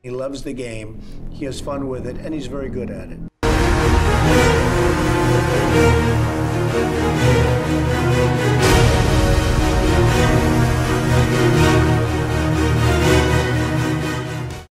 He loves the game, he has fun with it, and he's very good at it.